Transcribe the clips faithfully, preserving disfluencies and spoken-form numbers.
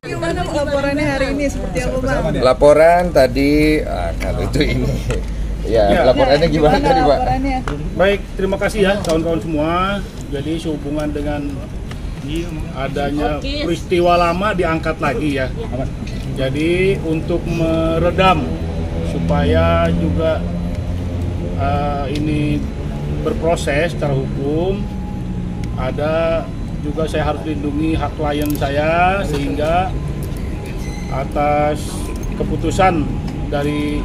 Gimana laporannya hari ini seperti apa Bang? Laporan tadi, ah, kalau itu ini, ya, ya laporannya gimana, gimana tadi Pak? Laporannya? Baik, terima kasih ya kawan-kawan semua. Jadi sehubungan dengan adanya peristiwa lama diangkat lagi ya. Jadi untuk meredam supaya juga uh, ini berproses secara hukum, ada juga saya harus lindungi hak klien saya, sehingga atas keputusan dari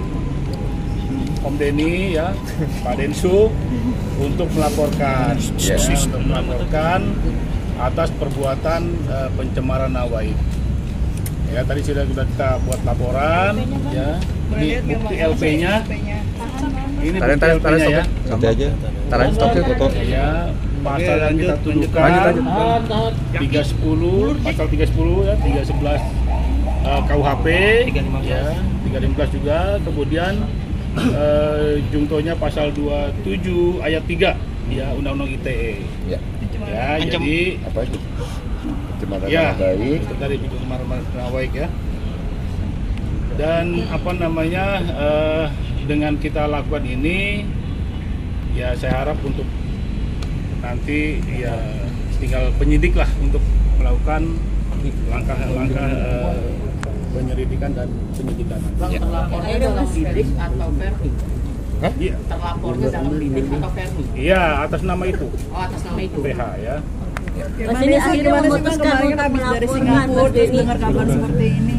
Om Denny ya, Pak Densu untuk melaporkan, yeah. untuk melaporkan atas perbuatan uh, pencemaran nama baik. Ya, tadi sudah sudah kita buat laporan ya. Ini bukti L P-nya. Ini bukti L P-nya ya. Santai aja. Taruh stop foto. Ya, pasal yang kita tuduhkan tiga sepuluh, pasal tiga sepuluh ya, tiga sebelas uh, K U H P ya, tiga lima belas juga. Kemudian uh, jungtonya pasal dua puluh tujuh ayat tiga ya, Undang-Undang I T E. Ya. Ya, jadi apa itu? Pencemaran ya, nama baik. Dari pencemaran nama baik ya. Dan apa namanya uh, dengan kita lakukan ini, ya saya harap untuk nanti ya tinggal penyidik lah untuk melakukan langkah-langkah uh, penyelidikan dan penyidikan. Ya. Terlapornya adalah Didik atau Ferdi? Hah? Iya. Terlapornya dalam Didik atau Ferdi? Iya, atas nama itu. Oh, atas nama itu. P H ya. Mas ini akhirnya memutuskan kemarin habis dari Singapura terus dengar kabar seperti ini.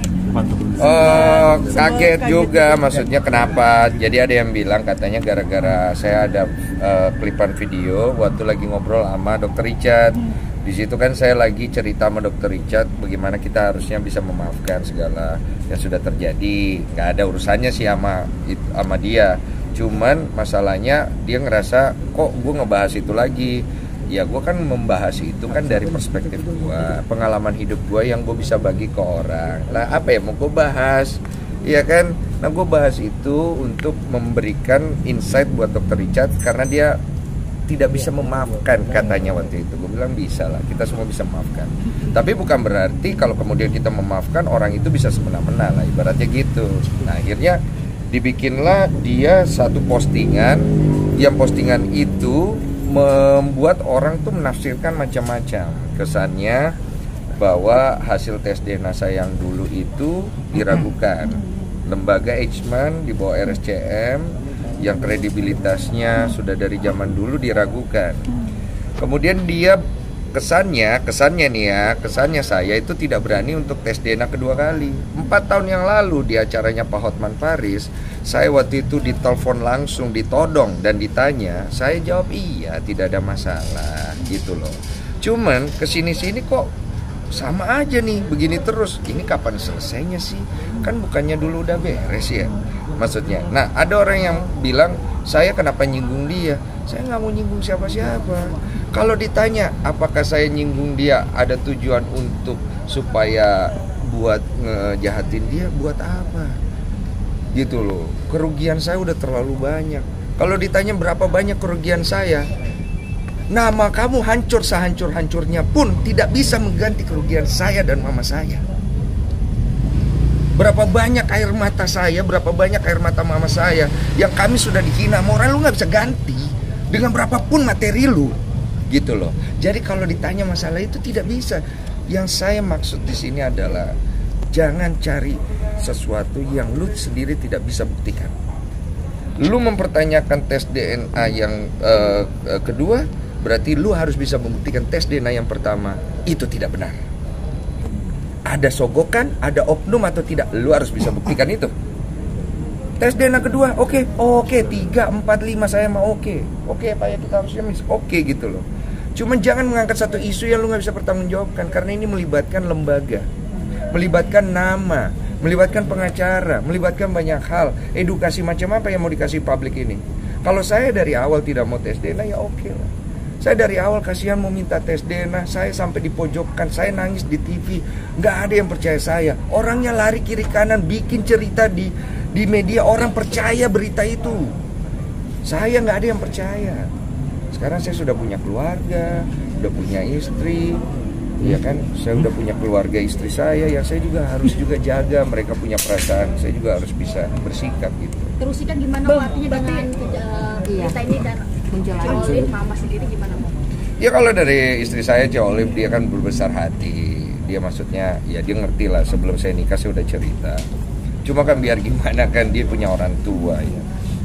Oh, kaget juga, maksudnya kenapa? Jadi ada yang bilang katanya gara-gara saya ada uh, klipan video waktu lagi ngobrol sama dokter Richard. Di situ kan saya lagi cerita sama dokter Richard bagaimana kita harusnya bisa memaafkan segala yang sudah terjadi. Nggak ada urusannya sih sama sama dia. Cuman masalahnya dia ngerasa kok gue ngebahas itu lagi. Ya gue kan membahas itu kan dari perspektif gue, pengalaman hidup gue yang gue bisa bagi ke orang. Lah apa ya mau gue bahas, iya kan? Nah gue bahas itu untuk memberikan insight buat dokter Richard karena dia tidak bisa memaafkan katanya waktu itu. Gue bilang bisa lah, kita semua bisa memaafkan. Tapi bukan berarti kalau kemudian kita memaafkan orang itu bisa semena-mena lah, ibaratnya gitu. Nah akhirnya dibikinlah dia satu postingan, yang postingan itu membuat orang tuh menafsirkan macam-macam. Kesannya bahwa hasil tes D N A saya yang dulu itu diragukan. Lembaga Eichmann di bawah R S C M yang kredibilitasnya sudah dari zaman dulu diragukan. Kemudian dia kesannya, kesannya nih ya, kesannya saya itu tidak berani untuk tes D N A kedua kali. Empat tahun yang lalu di acaranya Pak Hotman Paris, saya waktu itu ditelepon langsung, ditodong dan ditanya, saya jawab iya, tidak ada masalah gitu loh. Cuman kesini-sini kok sama aja nih, begini terus. Ini kapan selesainya sih? Kan bukannya dulu udah beres ya, maksudnya. Nah ada orang yang bilang, saya kenapa nyinggung dia? Saya nggak mau nyinggung siapa-siapa. Kalau ditanya apakah saya nyinggung dia ada tujuan untuk supaya buat ngejahatin dia, buat apa? Gitu loh. Kerugian saya udah terlalu banyak. Kalau ditanya berapa banyak kerugian saya, nama kamu hancur sehancur-hancurnya pun tidak bisa mengganti kerugian saya dan mama saya. Berapa banyak air mata saya, berapa banyak air mata mama saya yang kami sudah dihina, moral lu nggak bisa ganti dengan berapapun materi lu. Gitu loh. Jadi kalau ditanya masalah itu tidak bisa. Yang saya maksud di sini adalah jangan cari sesuatu yang lu sendiri tidak bisa buktikan. Lu mempertanyakan tes D N A yang uh, uh, kedua, berarti lu harus bisa membuktikan tes D N A yang pertama itu tidak benar. Ada sogokan, ada oknum atau tidak, lu harus bisa buktikan itu. Tes D N A kedua, oke, okay, oke, okay, tiga, empat, lima saya mau oke, okay. Oke okay, Pak ya kita harusnya mis, oke okay, gitu loh. Cuman jangan mengangkat satu isu yang lu nggak bisa pertanggungjawabkan karena ini melibatkan lembaga, melibatkan nama, melibatkan pengacara, melibatkan banyak hal. Edukasi macam apa yang mau dikasih publik ini? Kalau saya dari awal tidak mau tes D N A ya oke okay lah. Saya dari awal kasihan mau minta tes D N A, saya sampai dipojokkan, saya nangis di T V, nggak ada yang percaya saya. Orangnya lari kiri kanan bikin cerita di di media, orang percaya berita itu. Saya nggak ada yang percaya. Sekarang saya sudah punya keluarga, sudah punya istri, Iya kan, saya udah punya keluarga istri saya yang saya juga harus juga jaga, mereka punya perasaan, saya juga harus bisa bersikap gitu. Terus kan gimana Bang, artinya dengan uh, iya. kita ini dan Olin, mama sendiri gimana Bang? Ya kalau dari istri saya Cik Olive, dia kan berbesar hati, dia maksudnya ya dia ngerti lah, sebelum saya nikah saya udah cerita. Cuma kan biar gimana kan dia punya orang tua ya.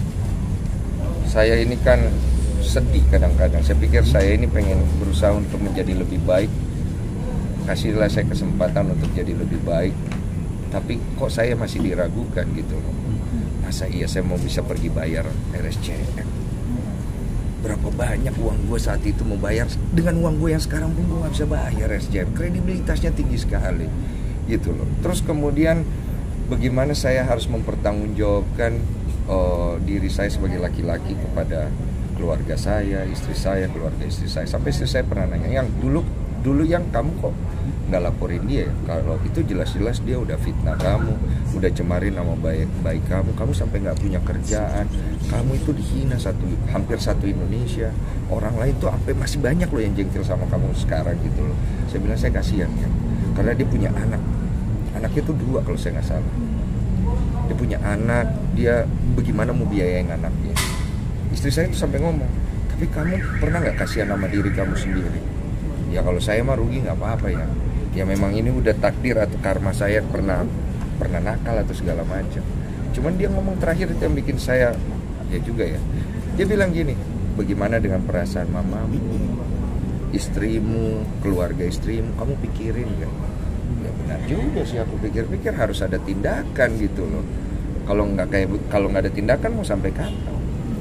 Saya ini kan sedih kadang-kadang, saya pikir saya ini pengen berusaha untuk menjadi lebih baik. Kasihlah saya kesempatan untuk jadi lebih baik, tapi kok saya masih diragukan gitu loh. Masa iya saya mau bisa pergi bayar R S C M? Berapa banyak uang gue saat itu mau bayar, dengan uang gue yang sekarang pun gue gak bisa bayar R S C M. Kredibilitasnya tinggi sekali gitu loh. Terus kemudian bagaimana saya harus mempertanggungjawabkan uh, diri saya sebagai laki-laki kepada keluarga saya, istri saya, keluarga istri saya. Sampai istri saya pernah nanya, yang dulu dulu yang kamu kok nggak laporin dia ya? Kalau itu jelas-jelas dia udah fitnah kamu, udah cemarin nama baik baik kamu, kamu sampai nggak punya kerjaan, kamu itu dihina satu hampir satu Indonesia, orang lain tuh sampai masih banyak loh yang jengkel sama kamu sekarang gitu loh. Saya bilang saya kasihan ya, karena dia punya anak, anaknya tuh dua kalau saya nggak salah, dia punya anak, dia bagaimana mau biayain anaknya. Istri saya tuh sampai ngomong, tapi kamu pernah nggak kasihan sama diri kamu sendiri? Ya kalau saya mah rugi nggak apa-apa ya. Ya memang ini udah takdir atau karma saya pernah pernah nakal atau segala macam. Cuman dia ngomong terakhir itu yang bikin saya ya juga ya. Dia bilang gini, bagaimana dengan perasaan mamamu, istrimu, keluarga istrimu, kamu pikirin kan? Ya benar juga sih, aku pikir-pikir harus ada tindakan gitu loh. Kalau nggak kayak kalau nggak ada tindakan mau sampai kapan?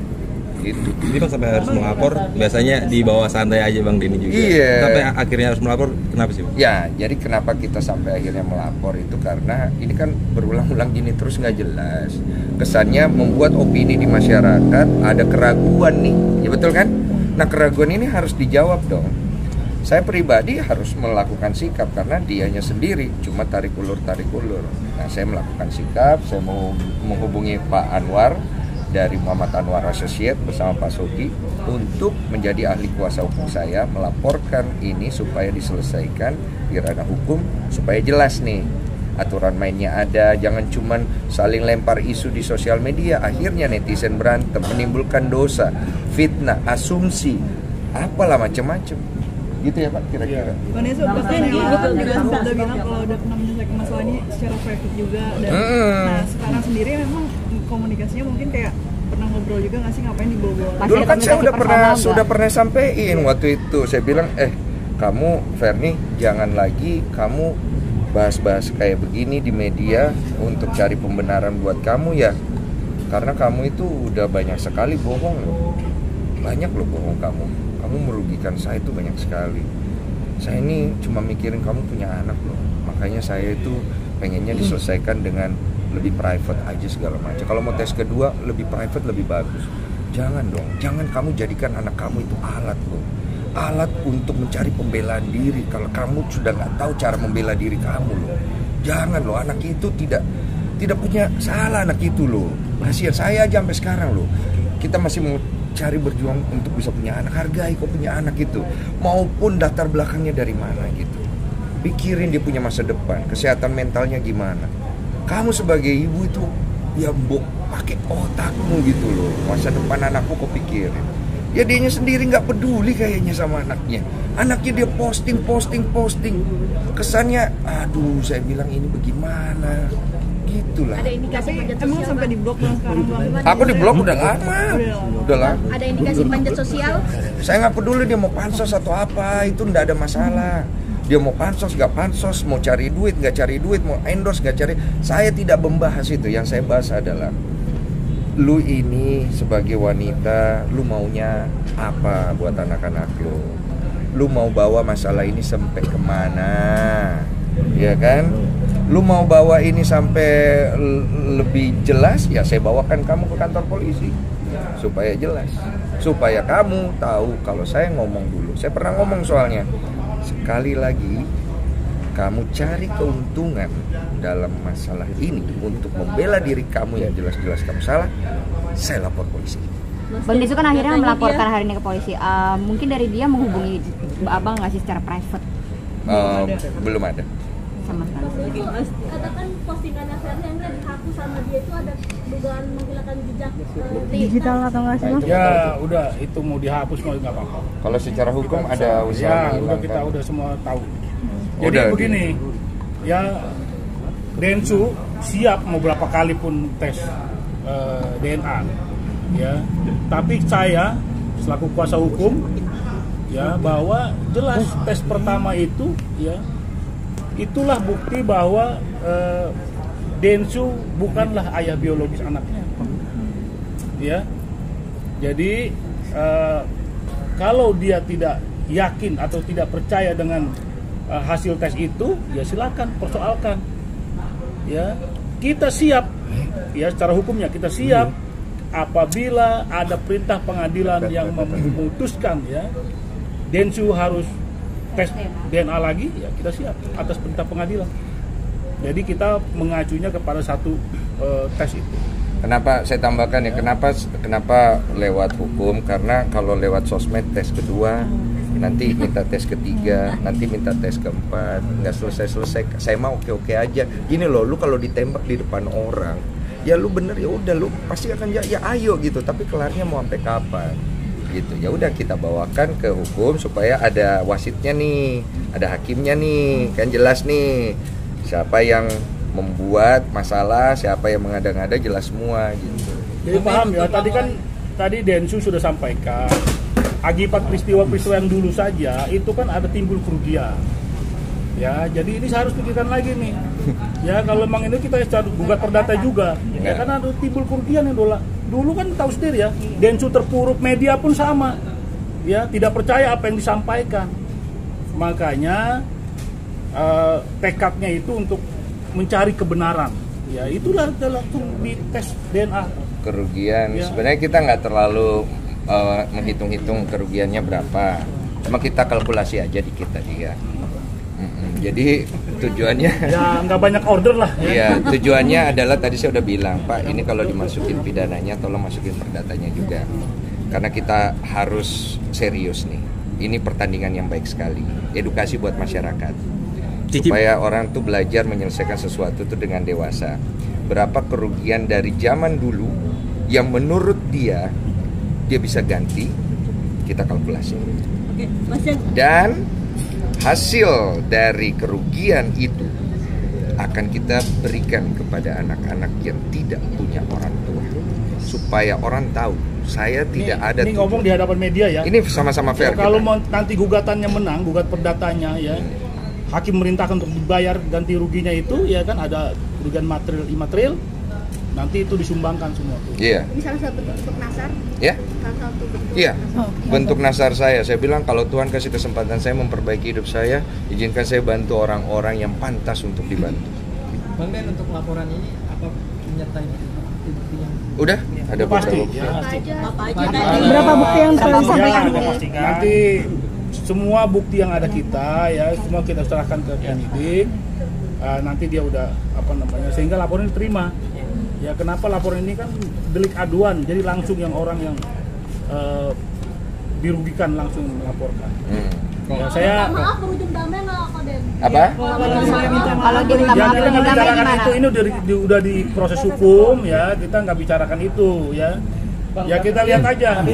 Gitu. Jadi Bang sampai harus melapor, biasanya di bawah santai aja Bang Denny juga. Iya. Sampai akhirnya harus melapor, kenapa sih Bang? Ya, jadi kenapa kita sampai akhirnya melapor itu karena ini kan berulang-ulang gini terus nggak jelas. Kesannya membuat opini di masyarakat ada keraguan nih, ya betul kan? Nah keraguan ini harus dijawab dong. Saya pribadi harus melakukan sikap karena dianya sendiri cuma tarik ulur tarik ulur. Nah saya melakukan sikap, saya mau menghubungi Pak Anwar dari Muhammad Anwar Associate bersama Pak Sogi untuk menjadi ahli kuasa hukum saya, melaporkan ini supaya diselesaikan di ranah hukum, supaya jelas nih aturan mainnya ada, jangan cuman saling lempar isu di sosial media, akhirnya netizen berantem, menimbulkan dosa, fitnah, asumsi, apalah macam-macam. Gitu ya Pak kira-kira. Vanessa bahkan dia kan juga sempat udah bilang kalau udah pernah menyelesaikan masalah ini secara private juga dan hmm. nah sekarang sendiri memang komunikasinya mungkin kayak pernah ngobrol juga nggak sih, ngapain dibawa-bawa? Dulu kan saya udah pernah sudah pernah sampein waktu itu, saya bilang eh kamu Ferni jangan lagi kamu bahas-bahas kayak begini di media untuk cari pembenaran buat kamu ya, karena kamu itu udah banyak sekali bohong loh, banyak loh bohong kamu, kamu merugikan saya itu banyak sekali. Saya ini cuma mikirin kamu punya anak loh, makanya saya itu pengennya diselesaikan dengan lebih private aja segala macam. Kalau mau tes kedua lebih private lebih bagus. Jangan dong, jangan kamu jadikan anak kamu itu alat loh, alat untuk mencari pembelaan diri. Kalau kamu sudah nggak tahu cara membela diri kamu loh, jangan loh, anak itu tidak tidak punya salah anak itu loh. Kasihan saya aja sampai sekarang loh, kita masih mau cari berjuang untuk bisa punya anak. Hargai kok punya anak itu, maupun latar belakangnya dari mana gitu. Pikirin dia punya masa depan, kesehatan mentalnya gimana. Kamu sebagai ibu itu ya mbok pakai otakmu gitu loh, masa depan anakku kok pikirin. Ya dianya sendiri nggak peduli kayaknya sama anaknya. Anaknya dia posting posting posting, kesannya aduh saya bilang ini bagaimana gitulah. Ada indikasi panjat sosial? Emang sampai di blok bang sekarang bang? Aku di blok udah lama, udah lama. Ada indikasi panjat sosial? Saya nggak peduli dia mau pansos atau apa, itu nggak ada masalah. Dia mau pansos nggak pansos, mau cari duit nggak cari duit, mau endorse nggak cari, saya tidak membahas itu. Yang saya bahas adalah lu ini sebagai wanita, lu maunya apa buat anak-anak lu, lu mau bawa masalah ini sampai kemana, ya kan? Lu mau bawa ini sampai lebih jelas, ya saya bawakan kamu ke kantor polisi supaya jelas, supaya kamu tahu kalau saya ngomong dulu. Saya pernah ngomong soalnya, sekali lagi kamu cari keuntungan dalam masalah ini untuk membela diri kamu yang jelas-jelas kamu salah, saya lapor polisi. Bang Desu kan akhirnya melaporkan hari ini ke polisi. Uh, mungkin dari dia menghubungi abang nggak sih secara private? uh, belum ada. Sama sekali. Mas, katakan postingannya Ferdi yang dihapus sama dia itu ada dugaan menghilangkan jejak uh, Digital atau nggak sih, Mas? Ya udah, itu mau dihapus mau nggak apa-apa. Kalau secara hukum ada usaha Ya udah menghilangkan. kita udah semua tahu. Jadi Udah, begini, ya Densu siap mau berapa kali pun tes uh, D N A, ya. Tapi saya selaku kuasa hukum, ya bahwa jelas tes pertama itu, ya itulah bukti bahwa uh, Densu bukanlah ayah biologis anaknya, ya. Jadi uh, kalau dia tidak yakin atau tidak percaya dengan uh, hasil tes itu, ya silakan persoalkan. Ya, kita siap, ya secara hukumnya kita siap apabila ada perintah pengadilan yang memutuskan, ya Densu harus tes D N A lagi, ya kita siap atas perintah pengadilan. Jadi kita mengacunya kepada satu uh, tes itu. Kenapa saya tambahkan ya? Kenapa kenapa lewat hukum? Karena kalau lewat sosmed tes kedua, nanti minta tes ketiga, nanti minta tes keempat, nggak selesai-selesai. Saya mau oke-oke aja. Gini loh, lu kalau ditembak di depan orang, ya lu bener ya udah lu pasti akan ya, ya ayo gitu. Tapi kelarnya mau sampai kapan? Gitu. Ya udah kita bawakan ke hukum supaya ada wasitnya nih, ada hakimnya nih, kan jelas nih siapa yang membuat masalah, siapa yang mengada-ngada jelas semua gitu. Jadi paham ya, tadi kan tadi Densu sudah sampaikan akibat peristiwa-peristiwa yang dulu saja itu kan ada timbul kerugian. Ya, jadi ini saya harus pikirkan lagi nih. Ya, kalau memang ini kita gugat perdata juga. Ya, karena ada timbul kerugian yang dulu. Dulu kan tahu sendiri ya, Densu terpuruk, media pun sama. Ya, tidak percaya apa yang disampaikan. Makanya uh, tekadnya itu untuk mencari kebenaran. Ya, itulah langsung dites D N A. Kerugian, Ya. sebenarnya kita nggak terlalu uh, menghitung-hitung kerugiannya berapa. Cuma kita kalkulasi aja di kita dia. Mm-mm. Jadi tujuannya Ya, nggak banyak order lah. Ya. Iya, tujuannya adalah tadi saya udah bilang, Pak, ini kalau dimasukin pidananya tolong masukin perdatanya juga. Karena kita harus serius nih. Ini pertandingan yang baik sekali. Edukasi buat masyarakat. Cicip. Supaya orang tuh belajar menyelesaikan sesuatu itu dengan dewasa. Berapa kerugian dari zaman dulu yang menurut dia dia bisa ganti, kita kalkulasi. Oke, Mas Jan. Dan hasil dari kerugian itu akan kita berikan kepada anak-anak yang tidak punya orang tua, supaya orang tahu saya tidak Ini- ada Ini tujuan. ngomong di hadapan media ya. Ini sama-sama fair. Ya, kalau kita. mau nanti gugatannya menang, gugat perdatanya ya, hakim merintahkan untuk dibayar ganti ruginya itu, ya kan ada kerugian material imaterial, nanti itu disumbangkan semua tuh. Iya, Ini salah satu bentuk nasar, ya, salah satu bentuk. iya. Bentuk nasar saya. Saya bilang kalau Tuhan kasih kesempatan saya memperbaiki hidup saya, izinkan saya bantu orang-orang yang pantas untuk dibantu. Bang Ben, untuk laporan ini apa menyertai bukti yang Udah, ada Pasti, beberapa. ya. Apa aja? Apa aja Ada. tadi? Berapa bukti yang telah Ya, disampaikan? nanti semua bukti yang ada kita ya semua kita serahkan ke penyidik. Uh, nanti dia udah apa namanya sehingga laporan diterima. Ya kenapa laporan ini kan delik aduan, jadi langsung yang orang yang uh, dirugikan langsung melaporkan. Hmm. Ya, saya Maaf, berujung damai nggak, Kak Den? Apa? Kalau dia minta ya maaf, kita nggak damai bicarakan gimana? itu, ini udah di, di- udah di proses hukum ya, kita nggak bicarakan itu ya. Ya kita lihat aja. itu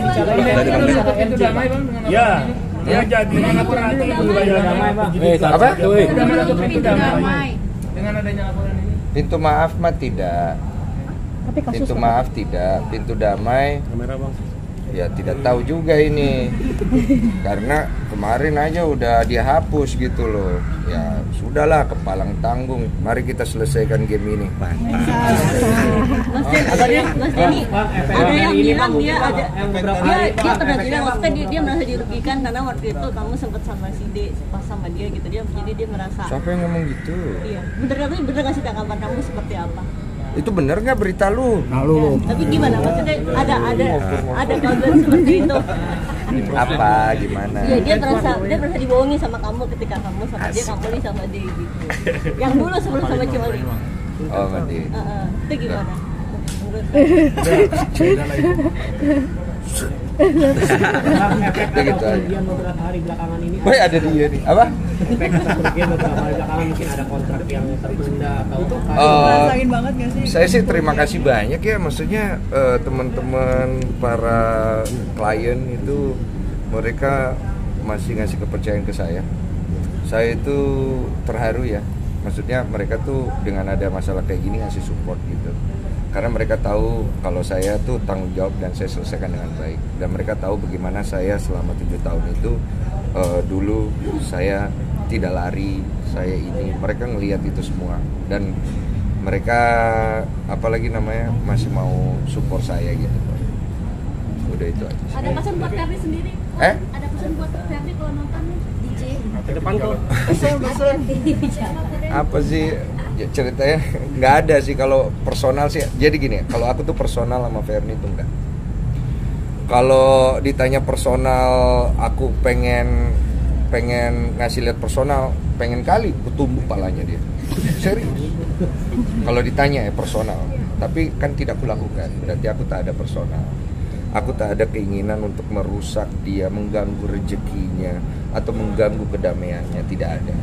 damai Bang dengan Ya, ya jadi itu nanti wilayah penyidik. Apa? pintu damai dengan adanya laporan ini. Pintu maaf mah tidak. Tapi kasus Pintu maaf tidak. Pintu damai. Ya tidak tahu juga ini. Karena kemarin aja udah dia hapus gitu loh. Ya sudahlah, kepalang tanggung. Mari kita selesaikan game ini. Mas Denny, Mas Denny, ada yang bilang dia ada dia dia pernah bilang maksudnya dia, dia merasa dirugikan karena waktu itu kamu sempat sama si D pas sama dia gitu, dia jadi dia merasa Siapa yang ngomong gitu? iya bener, tapi bener nggak sih tanggapan kamu seperti apa? Itu bener nggak berita lu? Lalu Tapi gimana maksudnya ada ada ada kabar seperti itu? Apa? Gimana? Iya, dia merasa dia merasa dibohongi sama kamu ketika kamu sama dia, kamu nih sama dia gitu. Yang dulu sebelum sama Cimali. Oh, Madi. Heeh, itu gimana? Menurut beda lah itu. Begitu aja. Kemudian beberapa hari belakangan ini Woi ada dia nih. Apa? efek kemudian beberapa hari belakangan mungkin ada kontrak yang tertunda atau apa? Uh, Ngerasain banget gak sih? Saya sih terima kasih banyak ya, maksudnya uh, teman-teman para klien itu mereka masih ngasih kepercayaan ke saya. Saya itu terharu ya, maksudnya mereka tuh dengan ada masalah kayak gini ngasih support gitu. Karena mereka tahu kalau saya tuh tanggung jawab dan saya selesaikan dengan baik. Dan mereka tahu bagaimana saya selama tujuh tahun itu uh, dulu saya tidak lari, saya ini. Mereka ngelihat itu semua dan mereka apalagi namanya masih mau support saya gitu. Udah itu aja. Ada pesan buat Ferdi sendiri? Eh? Ada pesan buat Ferdi kalau nonton nih? D J. Ke depan kok. Pesan-pesan. Apa sih ya, ceritanya nggak ada sih kalau personal sih. Jadi gini, kalau aku tuh personal sama Ferni tuh enggak. Kalau ditanya personal, aku pengen pengen ngasih lihat personal, pengen kali kutumbuk palanya dia. Serius. Kalau ditanya ya personal, tapi kan tidak kulakukan. Berarti aku tak ada personal. Aku tak ada keinginan untuk merusak dia, mengganggu rezekinya atau mengganggu kedamaiannya, tidak ada.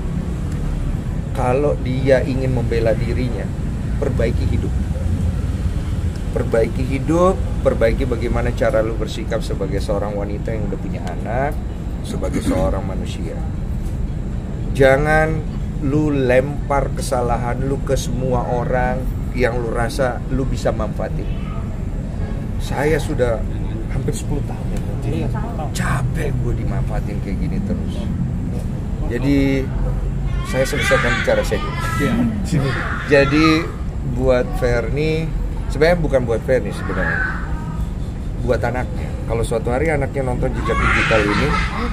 Kalau dia ingin membela dirinya, perbaiki hidup. Perbaiki hidup, perbaiki bagaimana cara lu bersikap sebagai seorang wanita yang udah punya anak, sebagai seorang manusia. Jangan lu lempar kesalahan lu ke semua orang yang lu rasa lu bisa manfaatin. Saya sudah hampir sepuluh tahun ya, capek gue dimanfaatin kayak gini terus. Jadi saya selesaikan bicara saya dulu. Jadi buat Ferni, sebenarnya bukan buat Ferni sebenarnya, buat anaknya. Kalau suatu hari anaknya nonton Jejak Digital ini,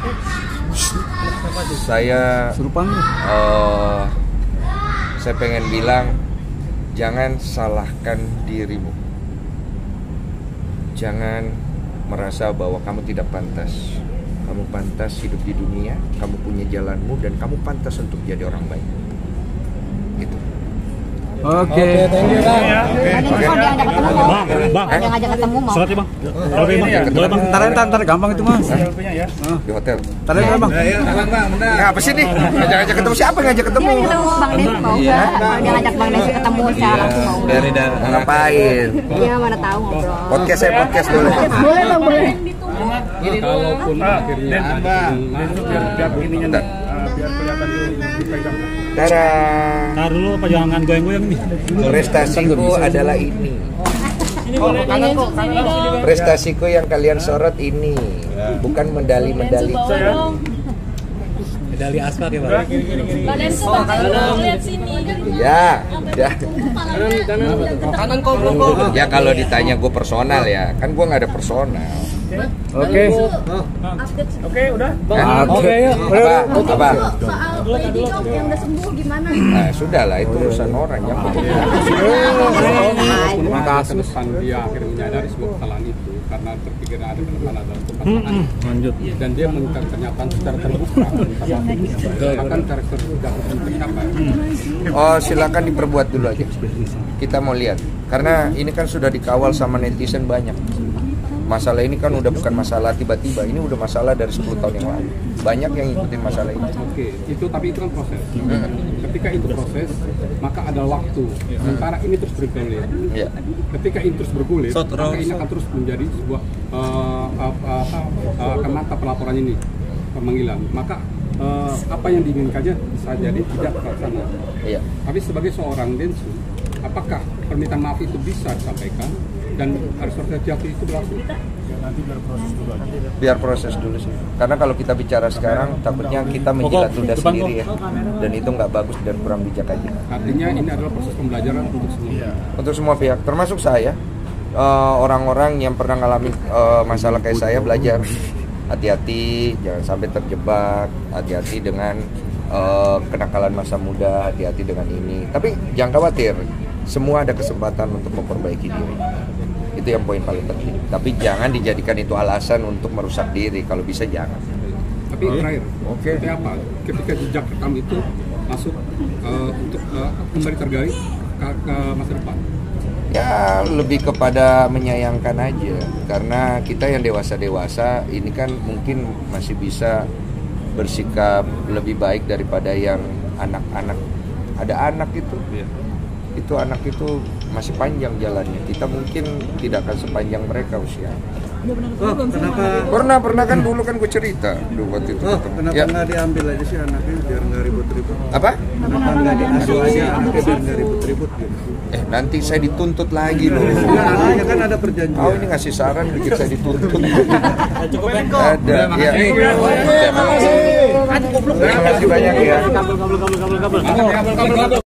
saya uh, saya pengen bilang, jangan salahkan dirimu. Jangan merasa bahwa kamu tidak pantas. Kamu pantas hidup di dunia, kamu punya jalanmu dan kamu pantas untuk jadi orang baik. Gitu. Oke, okay. Thank you bang. Ada yang ngajak ketemu mau? Bang, Ada yang ngajak ketemu mau? Surat ya bang. Oke bang. Boleh bang. Ntar ntar ntar gampang itu mas. Di hotel. Ntar ya bang. Ya apa sih nih? Ngajak-ngajak ketemu siapa yang ngajak ketemu? Dia ketemu Bang Desi mau nggak? Dia ngajak Bang Desi ketemu secara langsung mau nggak? Dari dan Ngapain? Dia mana tahu ngobrol. Podcast saya podcast boleh. Boleh bang boleh. Kalaupun akhirnya ada biar biar ininya enggak biar kelihatan dipegang. Dadah. Ntar dulu apa jangan goyang-goyang nih. Prestasiku adalah ini. Prestasiku yang kalian sorot ini, bukan medali-medali. Medali aspal ya bang. Badan tuh bakal lihat sini. Ya, ya. Kanan kok belum kok. Ya kalau ditanya gue personal ya, kan gue nggak ada personal. Oke. Oke, udah. Oke yuk. Apa? Apa? Soal Lady Dog yang udah sembuh gimana? Nah, sudah lah itu urusan orang yang Terima kasih. Depan dia akhirnya menyadari sebuah kesalahan itu karena terpikir ada ke depan ada untuk pasangan. Lanjut. Dan dia mengungkap kenyataan secara terbuka. Bahkan karakter sudah tercapai. Oh silakan diperbuat dulu aja. Kita mau lihat. Karena ini kan sudah dikawal sama netizen banyak. Masalah ini kan udah bukan masalah tiba-tiba, ini udah masalah dari sepuluh tahun yang lalu. Banyak yang ngikutin masalah ini. Oke, itu tapi itu kan proses. Hmm. Ketika itu proses, maka ada waktu. Sementara ini terus bergulir. Ya. Ketika ini terus bergulir, maka ini akan terus menjadi sebuah uh, uh, uh, uh, kemata pelaporan ini pemanggilan. Maka uh, apa yang diinginkannya bisa jadi tidak terlaksana. Iya. Tapi sebagai seorang Densu, apakah permintaan maaf itu bisa disampaikan? Dan harus terjadi itu berlangsung. Nanti biar proses dulu aja. Biar proses dulu sih. Karena kalau kita bicara sekarang, takutnya kita menjilat ludah sendiri ya. Dan itu nggak bagus dan kurang bijak aja. Artinya ini adalah proses pembelajaran untuk semua. Untuk semua pihak, termasuk saya, uh, orang-orang yang pernah ngalamin uh, masalah kayak saya belajar. Hati-hati, jangan sampai terjebak. Hati-hati dengan uh, kenakalan masa muda. Hati-hati dengan ini. Tapi jangan khawatir, semua ada kesempatan untuk memperbaiki diri. Itu yang poin paling penting. Tapi jangan dijadikan itu alasan untuk merusak diri. Kalau bisa jangan. Tapi terakhir, oke. Seperti apa? Ketika jejak rekam itu masuk uh, untuk uh, kembali tergali ke, ke masa depan. Ya lebih kepada menyayangkan aja, karena kita yang dewasa-dewasa ini kan mungkin masih bisa bersikap lebih baik daripada yang anak-anak. Ada anak itu, itu anak itu masih panjang jalannya. Kita mungkin tidak akan sepanjang mereka usia. Oh, kenapa? Pernah, pernah kan dulu kan gue cerita dulu waktu itu. Oh, kenapa ya. nggak diambil aja sih anaknya biar nggak ribut-ribut? Apa? Kenapa nggak diasuh aja anaknya biar nggak ribut-ribut gitu? Eh nanti saya dituntut lagi loh. Nah, ya kan ada perjanjian. Oh ini ngasih saran bikin saya dituntut. Cukup Menko. Ada. Ya. Terima kasih banyak ya.